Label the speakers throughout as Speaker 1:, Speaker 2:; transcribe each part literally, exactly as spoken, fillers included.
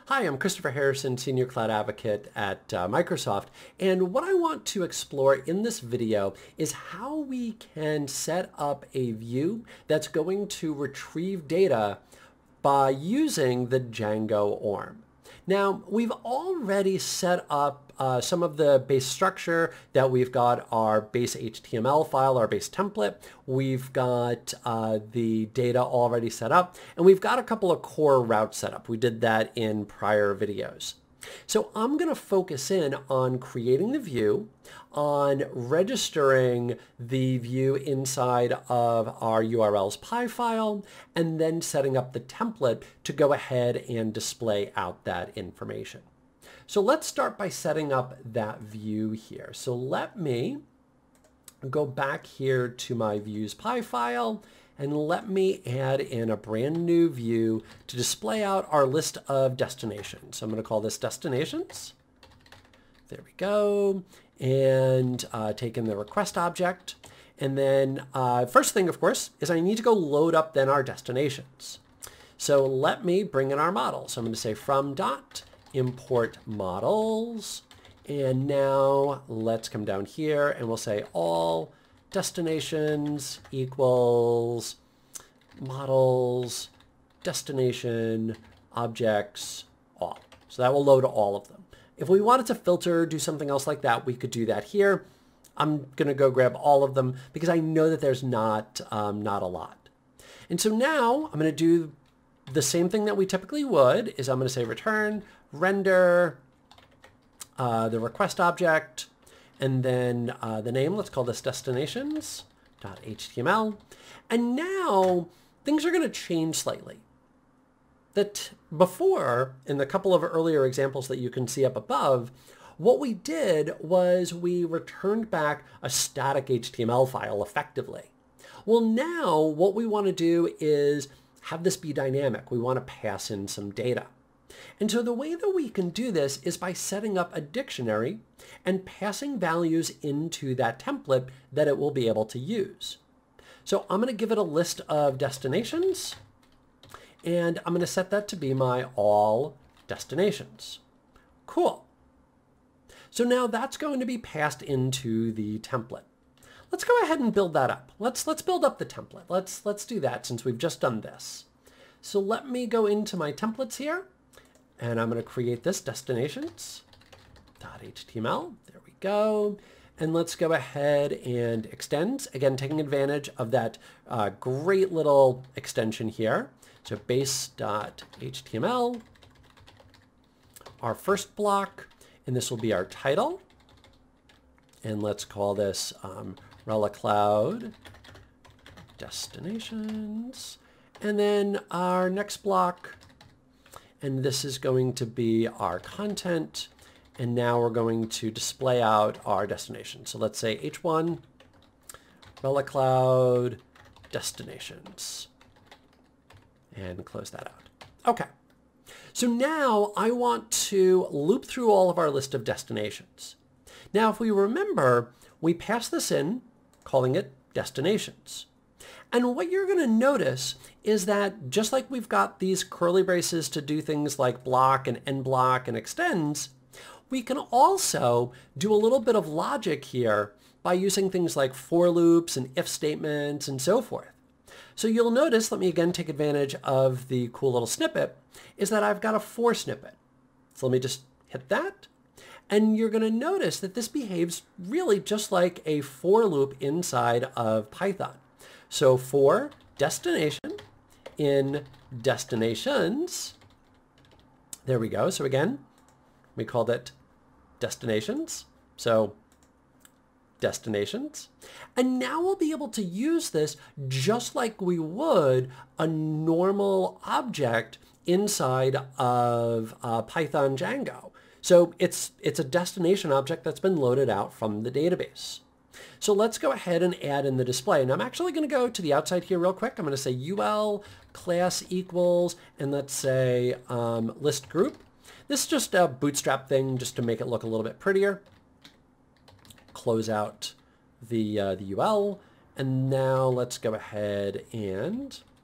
Speaker 1: Hi, I'm Christopher Harrison, Senior Cloud Advocate at uh, Microsoft, and what I want to explore in this video is how we can set up a view that's going to retrieve data by using the Django O R M. Now, we've already set up uh, some of the base structure that we've got our base H T M L file, our base template. We've got uh, the data already set up, and we've got a couple of core routes set up. We did that in prior videos. So I'm going to focus in on creating the view, on registering the view inside of our U R L's P Y file, and then setting up the template to go ahead and display out that information. So let's start by setting up that view here. So let me go back here to my views P Y file, and let me add in a brand new view to display out our list of destinations. So I'm going to call this destinations. There we go. And uh, take in the request object. And then uh, first thing, of course, is I need to go load up then our destinations. So let me bring in our model. So I'm going to say from dot import models. And now let's come down here and we'll say all destinations equals models, destination, objects, all. So that will load all of them. If we wanted to filter, do something else like that, we could do that here. I'm going to go grab all of them because I know that there's not, um, not a lot. And so now I'm going to do the same thing that we typically would, is I'm going to say return, render, uh, the request object, and then uh, the name, let's call this destinations.html. And now things are going to change slightly. That before, in the couple of earlier examples that you can see up above, what we did was we returned back a static H T M L file effectively. Well, now what we want to do is have this be dynamic. We want to pass in some data. And so the way that we can do this is by setting up a dictionary and passing values into that template that it will be able to use. So I'm going to give it a list of destinations, and I'm going to set that to be my all destinations. Cool. So now that's going to be passed into the template. Let's go ahead and build that up. Let's, let's build up the template. Let's, let's do that since we've just done this. So let me go into my templates here. And I'm going to create this destinations.html. There we go. And let's go ahead and extend, again, taking advantage of that uh, great little extension here. So base.html, our first block, and this will be our title. And let's call this um, Rela Cloud destinations. And then our next block, and this is going to be our content. And now we're going to display out our destination. So let's say H one, Rela Cloud destinations. And close that out. Okay. So now I want to loop through all of our list of destinations. Now, if we remember, we pass this in, calling it destinations. And what you're going to notice is that just like we've got these curly braces to do things like block and end block and extends, we can also do a little bit of logic here by using things like for loops and if statements and so forth. So you'll notice, let me again take advantage of the cool little snippet, is that I've got a for snippet. So let me just hit that. And you're going to notice that this behaves really just like a for loop inside of Python. So for destination in destinations, there we go. So again, we called it destinations. So destinations. And now we'll be able to use this just like we would a normal object inside of uh, Python Django. So it's, it's a destination object that's been loaded out from the database. So let's go ahead and add in the display. And I'm actually going to go to the outside here real quick. I'm going to say U L class equals, and let's say um, list group. This is just a bootstrap thing just to make it look a little bit prettier. Close out the, uh, the U L. And now let's go ahead and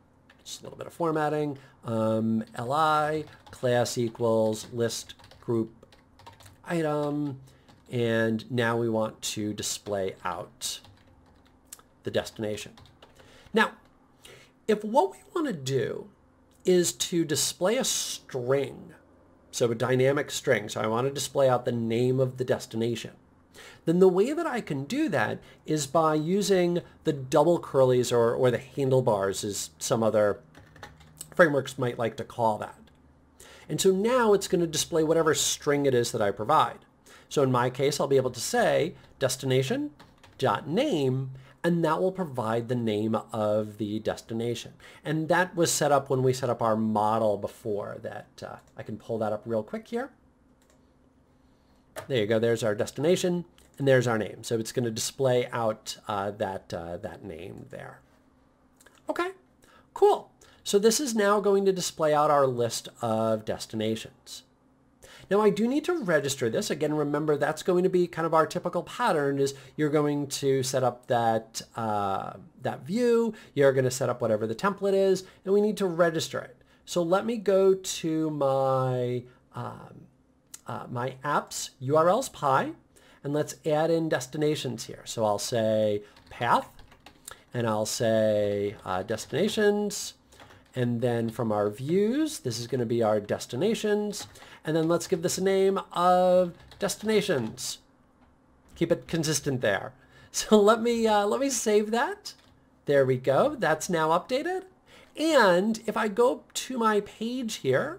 Speaker 1: just a little bit of formatting, um, li class equals list group item, and now we want to display out the destination. Now, if what we want to do is to display a string, so a dynamic string, so I want to display out the name of the destination, then the way that I can do that is by using the double curlies, or, or the handlebars, as some other frameworks might like to call that. And so now it's going to display whatever string it is that I provide. So in my case, I'll be able to say destination.name, and that will provide the name of the destination. And that was set up when we set up our model before that. Uh, I can pull that up real quick here. There you go. There's our destination, and there's our name. So it's going to display out uh, that, uh, that name there. Okay, cool. So this is now going to display out our list of destinations. Now I do need to register this. Again, remember that's going to be kind of our typical pattern is you're going to set up that, uh, that view, you're going to set up whatever the template is, and we need to register it. So let me go to my, um, uh, my apps U R Ls pie, and let's add in destinations here. So I'll say path, and I'll say uh, destinations. And then from our views, this is going to be our destinations. And then let's give this a name of destinations. Keep it consistent there. So let me, uh, let me save that. There we go. That's now updated. And if I go to my page here,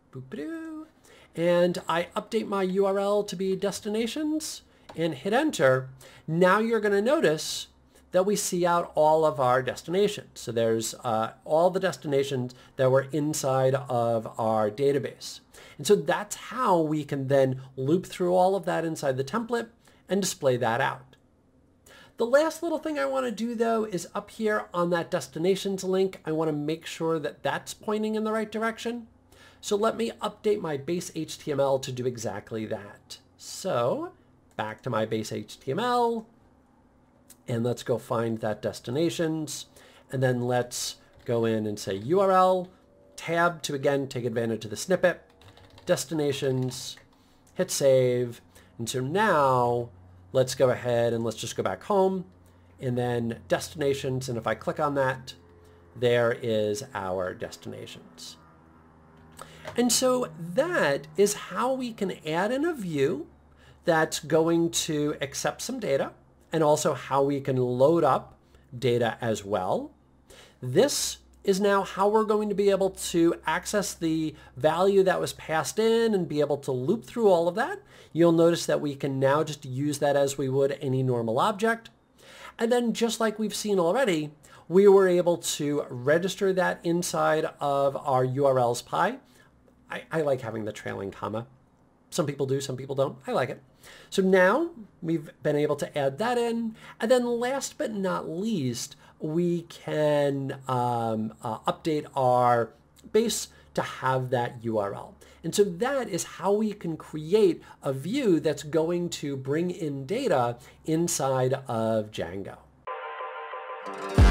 Speaker 1: and I update my U R L to be destinations and hit enter, now you're going to notice that we see out all of our destinations. So there's uh, all the destinations that were inside of our database. And so that's how we can then loop through all of that inside the template and display that out. The last little thing I want to do though is up here on that destinations link, I want to make sure that that's pointing in the right direction. So let me update my base H T M L to do exactly that. So back to my base H T M L, and let's go find that destinations, and then let's go in and say U R L, tab to again take advantage of the snippet, destinations, hit save, and so now let's go ahead and let's just go back home, and then destinations, and if I click on that, there is our destinations. And so that is how we can add in a view that's going to accept some data, and also how we can load up data as well. This is now how we're going to be able to access the value that was passed in and be able to loop through all of that. You'll notice that we can now just use that as we would any normal object. And then just like we've seen already, we were able to register that inside of our U R Ls pie. I, I like having the trailing comma. Some people do, some people don't. I like it. So now we've been able to add that in. And then last but not least, we can um, uh, update our base to have that U R L. And so that is how we can create a view that's going to bring in data inside of Django.